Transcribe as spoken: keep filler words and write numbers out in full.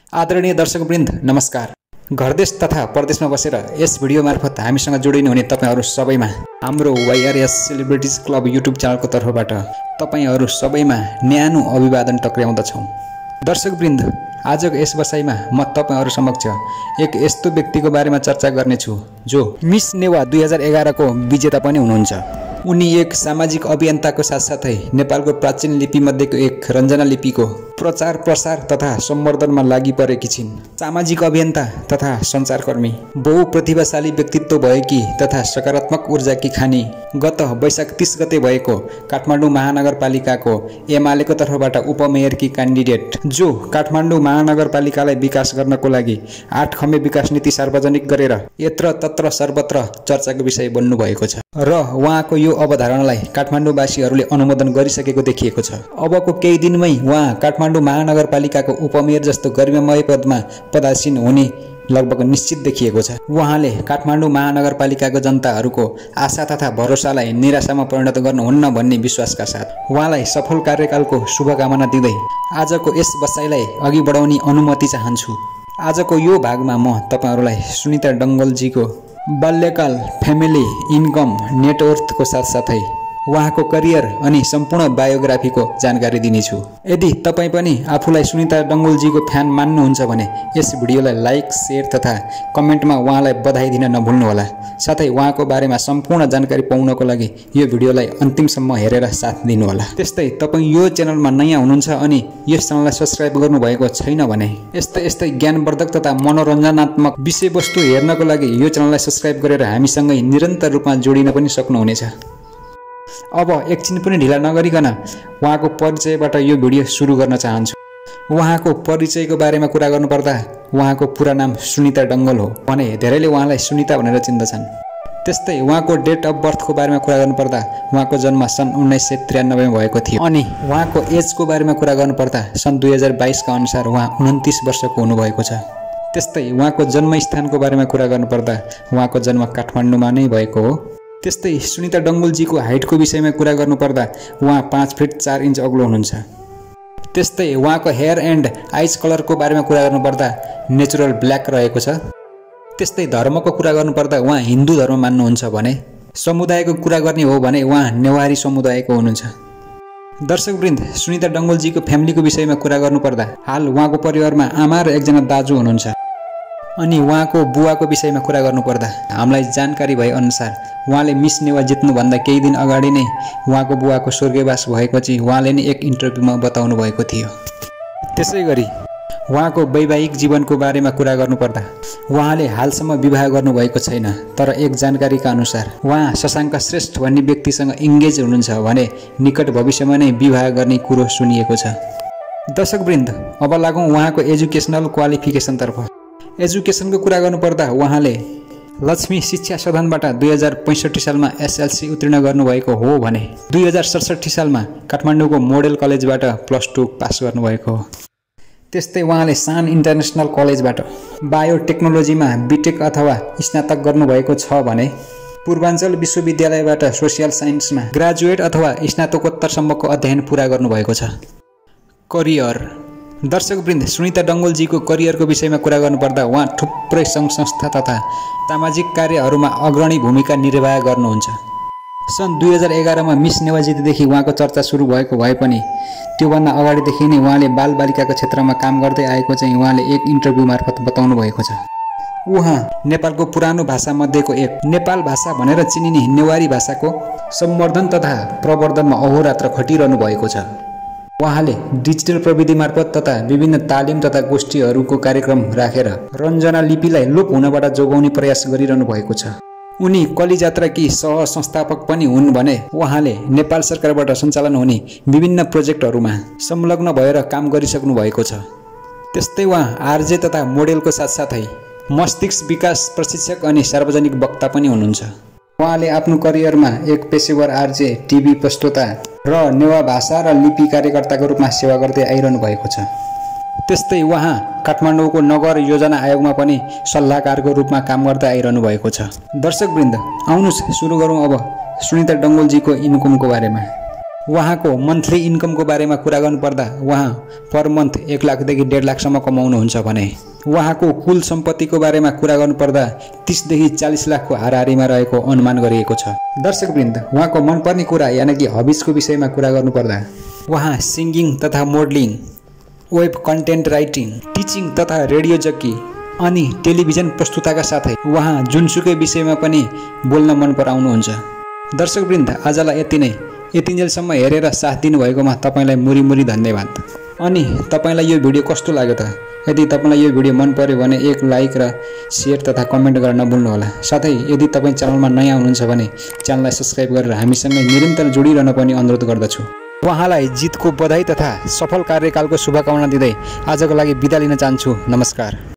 आदरणीय दर्शकवृन्द नमस्कार। घरदेश तथा परदेशमा बसेर यस भिडियो मार्फत हामीसँग जोडिनु हुने तपाईहरु सबैमा हाम्रो वाईआरएस सेलिब्रिटीज क्लब युट्युब च्यानलको तर्फबाट तपाईहरु सबैमा न्यानो अभिवादन टक्र्याउँदछौं। दर्शकवृन्द, आजको यस बसाइमा म तपाईहरु समक्ष एक यस्तो व्यक्तिको बारेमा चर्चा गर्नेछु जो मिस नेवा दुई हजार एघार को विजेता पनि हुनुहुन्छ। उनी एक सामाजिक अभियन्ताको साथसाथै नेपालको प्राचीन लिपि मध्येको एक रञ्जना लिपिको प्रचार प्रसार तथा सम्वर्धनमा लागि परेकी छिन्। सामाजिक अभियन्ता तथा सञ्चारकर्मी, बहुप्रतिभाशाली व्यक्तित्व भएकी तथा सकारात्मक ऊर्जाकी खानी गत वैशाख तीस गते भएको काठमाडौँ महानगरपालिकाको एमालेको तर्फबाट उपमेयरकी क्यान्डिडेट जो काठमाडौँ महानगरपालिकालाई विकास गर्नको लागि आठ खम्बे विकास नीति सार्वजनिक गरेर यत्र तत्र सर्वत्र चर्चाको विषय बन्नु भएको छ र उहाँको यो अवधारणालाई काठमाडौँवासीहरूले अनुमोदन गरिसकेको देखिएको छ। अबको केही दिनमै उहाँ काठमाडौँ महानगरपालिकाको उपमेयर जस्तो गरिमामय पदमा पदासीन हुने लगभग निश्चित देखिएको छ। उहाँले काठमाडौँ महानगरपालिकाको जनताहरूको आशा तथा भरोसालाई निराशामा परिणत गर्नुहुन्न भन्ने विश्वासका साथ उहाँलाई सफल कार्यकालको शुभकामना दिँदै आजको यस बसाइलाई अघि बढाउने अनुमति चाहन्छु। आजको यो भागमा म तपाईहरुलाई सुनिता डंगलजीको बाल्यकाल, फ्यामिली, इन्कम, नेटवर्थको साथसाथै उहाँको करियर अनि सम्पूर्ण बायोग्राफीको जानकारी दिनेछु। यदि तपाई पनि आफूलाई सुनिता डंगलजीको फ्यान मान्नुहुन्छ भने यस भिडियोलाई लाइक, शेयर तथा कमेन्टमा उहाँलाई बधाई दिन नभुल्नुहोला। साथै उहाँको बारेमा सम्पूर्ण जानकारी पाउनको लागि यो भिडियोलाई अन्तिमसम्म हेरेर साथ दिनुहोला। त्यस्तै तपाई यो च्यानलमा नयाँ हुनुहुन्छ अनि यस च्यानललाई सब्स्क्राइब गर्नुभएको छैन भने यस्तै यस्तै ज्ञानवर्धक तथा मनोरञ्जनात्मक विषयवस्तु हेर्नको लागि यो च्यानललाई सब्स्क्राइब गरेर हामीसँगै निरन्तर रूपमा जोडिन पनि सक्नुहुनेछ। अब एकछिन पनि ढिला नगरिकन उहाँको परिचयबाट यो भिडियो सुरु गर्न चाहन्छु। उहाँको परिचयको बारेमा कुरा गर्नुपर्दा उहाँको पूरा नाम सुनिता डंगल हो भने धेरैले उहाँलाई सुनिता भनेर चिन्दछन्। त्यस्तै उहाँको डेट अफ बर्थको बारेमा कुरा गर्नुपर्दा उहाँको जन्म सन् उन्नाइस सय त्रियानब्बेमा भएको थियो अनि उहाँको एजको बारेमा कुरा गर्नुपर्दा सन् दुई हजार बाइसका अनुसार उहाँ उन्तिस वर्षको हुनुभएको छ। त्यस्तै उहाँको जन्मस्थानको बारेमा कुरा गर्नुपर्दा उहाँको जन्म काठमाडौँमा नै भएको हो। त्यस्तै सुनिता डंगलजीको हाइटको विषयमा कुरा गर्नुपर्दा उहाँ पाँच फिट चार इन्च अग्लो हुनुहुन्छ। त्यस्तै उहाँको हेयर एन्ड आइज कलरको बारेमा कुरा गर्नुपर्दा नेचुरल ब्ल्याक रहेको छ। त्यस्तै धर्मको कुरा गर्नुपर्दा उहाँ हिन्दू धर्म मान्नुहुन्छ भने समुदायको कुरा गर्ने हो भने उहाँ नेवारी समुदायको हुनुहुन्छ। दर्शकवृन्द, सुनिता डंगलजीको फ्यामिलीको विषयमा कुरा गर्नुपर्दा हाल उहाँको परिवारमा आमा र एकजना दाजु हुनुहुन्छ अनि उहाँको बुवाको विषयमा कुरा गर्नुपर्दा हामीलाई जानकारी भए अनुसार उहाँले मिस नेवा जित्नुभन्दा केही दिन अगाडि नै उहाँको बुवाको स्वर्गवास भएको चाहिँ उहाँले नै एक इन्टरभ्यूमा बताउनु भएको थियो। त्यसै गरी उहाँको वैवाहिक जीवनको बारेमा कुरा गर्नुपर्दा उहाँले हालसम्म विवाह गर्नुभएको छैन, तर एक जानकारीका अनुसार उहाँ शशाङ्क श्रेष्ठ भन्ने व्यक्तिसँग इङ्गेज हुनुहुन्छ भने निकट भविष्यमा नै विवाह गर्ने कुरो सुनिएको छ। दर्शकवृन्द, अब लागौँ उहाँको एजुकेसनल क्वालिफिकेसनतर्फ। एजुकेसनको कुरा गर्नुपर्दा उहाँले लक्ष्मी शिक्षा सदनबाट दुई हजार पैँसठी सालमा एसएलसी उत्तीर्ण गर्नुभएको हो भने दुई हजार सडसठी सालमा काठमाडौँको मोडेल कलेजबाट प्लस टू पास गर्नुभएको हो। त्यस्तै उहाँले सान इन्टरनेसनल कलेजबाट बायोटेक्नोलोजीमा बिटेक अथवा स्नातक गर्नुभएको छ भने पूर्वाञ्चल विश्वविद्यालयबाट सोसियल साइन्समा ग्रेजुएट अथवा स्नातकोत्तरसम्मको अध्ययन पुरा गर्नुभएको छ। करियर। दर्शकवृन्द, सुनिता डंगलजीको करियरको विषयमा कुरा गर्नुपर्दा उहाँ थुप्रै सङ्घ संस्था तथा सामाजिक कार्यहरूमा अग्रणी भूमिका निर्वाह गर्नुहुन्छ। सन् दुई हजार एघारमा मिस नेवा जितेदेखि उहाँको चर्चा सुरु भएको भए पनि त्योभन्दा अगाडिदेखि नै उहाँले बालबालिकाको क्षेत्रमा काम गर्दै आएको चाहिँ उहाँले एक इन्टरभ्यू मार्फत बताउनु भएको छ। उहाँ नेपालको पुरानो भाषा मध्येको एक नेपाल भाषा भनेर चिनिने नेवारी भाषाको सम्वर्धन तथा प्रवर्धनमा अहोरात्र खटिरहनु भएको छ। उहाँले डिजिटल प्रविधि मार्फत तथा विभिन्न तालिम तथा गोष्ठीहरूको कार्यक्रम राखेर रञ्जना लिपिलाई लोप हुनबाट जोगाउने प्रयास गरिरहनु भएको छ। उनी कलिजात्राकी सह संस्थापक पनि हुन् भने उहाँले नेपाल सरकारबाट सञ्चालन हुने विभिन्न प्रोजेक्टहरूमा संलग्न भएर काम गरिसक्नु भएको छ। त्यस्तै उहाँ आरजे तथा मोडेलको साथसाथै मस्तिष्क विकास प्रशिक्षक अनि सार्वजनिक वक्ता पनि हुनुहुन्छ। उहाँले आफ्नो करियरमा एक पेशेवर आरजे, टिभी प्रस्तोता र नेवा भाषा र लिपि कार्यकर्ताको रूपमा सेवा गर्दै आइरहनु भएको छ। त्यस्तै उहाँ काठमाडौँको नगर योजना आयोगमा पनि सल्लाहकारको रूपमा काम गर्दै आइरहनु भएको छ। दर्शकवृन्द, आउनुहोस् सुरु गरौँ अब सुनिता डंगलजीको इन्कमको बारेमा। उहाँको मन्थली इन्कमको बारेमा कुरा गर्नुपर्दा उहाँ पर मन्थ एक लाखदेखि डेढ लाखसम्म कमाउनुहुन्छ भने उहाँको कुल सम्पत्तिको बारेमा कुरा गर्नुपर्दा तीसदेखि चालीस लाखको हाराहारीमा रहेको अनुमान गरिएको छ। दर्शकवृन्द, उहाँको मनपर्ने कुरा यानि कि हबिजको विषयमा कुरा गर्नुपर्दा उहाँ सिङ्गिङ तथा modelling, web content writing, teaching तथा रेडियो जक्की अनि टेलिभिजन प्रस्तुताका साथै उहाँ जुनसुकै विषयमा पनि बोल्न मन पराउनुहुन्छ। दर्शकवृन्द, आजलाई यति नै। यतिन्जेलसम्म हेरेर साथ दिनुभएकोमा तपाईँलाई मुरी मुरी धन्यवाद। अनि तपाईँलाई यो भिडियो कस्तो लाग्यो त? यदि तपाईँलाई यो भिडियो मन पर्यो भने एक लाइक र सेयर तथा कमेन्ट गर्न नभुल्नुहोला। साथै यदि तपाईँ च्यानलमा नयाँ हुनुहुन्छ भने च्यानललाई सब्सक्राइब गरेर हामीसँगै निरन्तर जोडिरहन पनि अनुरोध गर्दछु। उहाँलाई जितको बधाई तथा सफल कार्यकालको शुभकामना दिँदै आजको लागि बिदा लिन चाहन्छु। नमस्कार।